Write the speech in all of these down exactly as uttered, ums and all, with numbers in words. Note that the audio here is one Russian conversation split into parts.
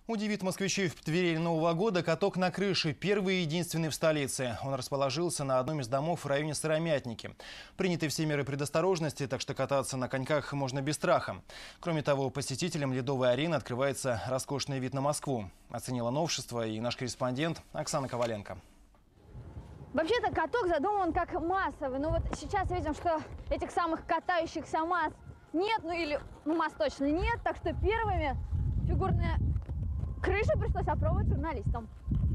Удивит москвичей в преддверии Нового года каток на крыше. Первый и единственный в столице. Он расположился на одном из домов в районе Сыромятники. Приняты все меры предосторожности, так что кататься на коньках можно без страха. Кроме того, посетителям ледовой арены открывается роскошный вид на Москву. Оценила новшество и наш корреспондент Оксана Коваленко. Вообще-то каток задуман как массовый. Но вот сейчас видим, что этих самых катающихся масс нет, ну или ну, масс точно нет. Так что первыми фигурные крыши пришлось опробовать журналистам.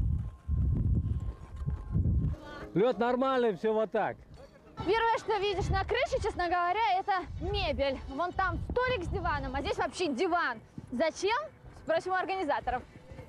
Лед нормальный, все вот так. Первое, что видишь на крыше, честно говоря, это мебель. Вон там столик с диваном, а здесь вообще диван. Зачем? Спросим у организаторов.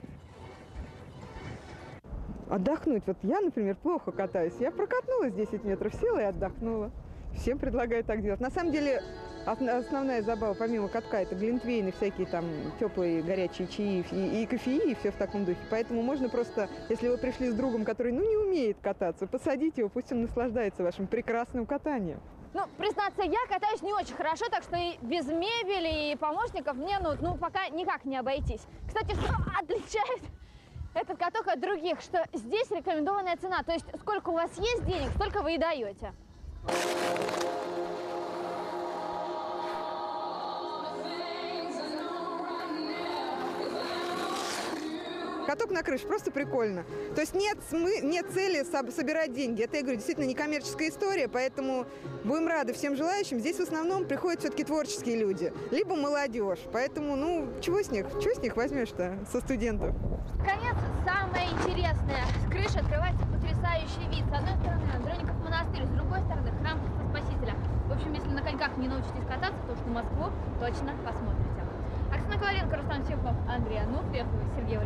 Отдохнуть. Вот я, например, плохо катаюсь. Я прокатнулась десять метров, села и отдохнула. Всем предлагаю так делать. На самом деле, основная забава, помимо катка, это глинтвейны, всякие там теплые горячие чаи и, и кофеи, и все в таком духе. Поэтому можно просто, если вы пришли с другом, который ну, не умеет кататься, посадите его, пусть он наслаждается вашим прекрасным катанием. Ну, признаться, я катаюсь не очень хорошо, так что и без мебели, и помощников мне ну, ну пока никак не обойтись. Кстати, что отличает этот каток от других, что здесь рекомендованная цена. То есть сколько у вас есть денег, столько вы и даете. Каток на крыше просто прикольно. То есть нет, смы... нет цели собирать деньги. Это, я говорю, действительно некоммерческая история, поэтому будем рады всем желающим. Здесь в основном приходят все-таки творческие люди, либо молодежь. Поэтому, ну, чего с них? Чего с них возьмешь-то со студентов? Конец, самое интересное. С крыши открывается потрясающий вид. С одной стороны Андроников монастырь, с другой стороны храм Христа Спасителя. В общем, если на коньках не научитесь кататься, то что Москву точно посмотрите. Оксана Коваленко, Рустам Севков, Андрей Ануфриев, Сергей